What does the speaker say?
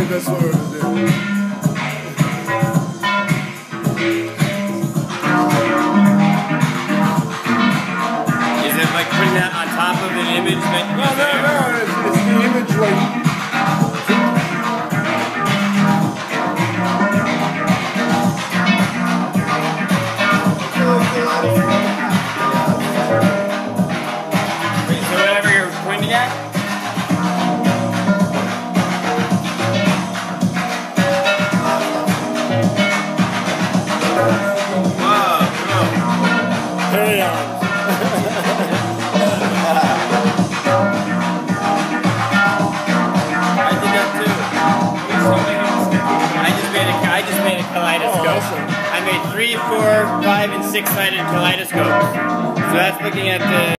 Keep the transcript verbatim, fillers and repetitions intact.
think that's what we're gonna do. Is it like putting that on top of an image that? No, no, no. It's, it's the image like. Wait, so whatever you're pointing at? Hey, um. I did that too. I just made a, I just made a kaleidoscope. Oh, awesome. I made three, four, five, and six-sided kaleidoscopes. So that's looking at the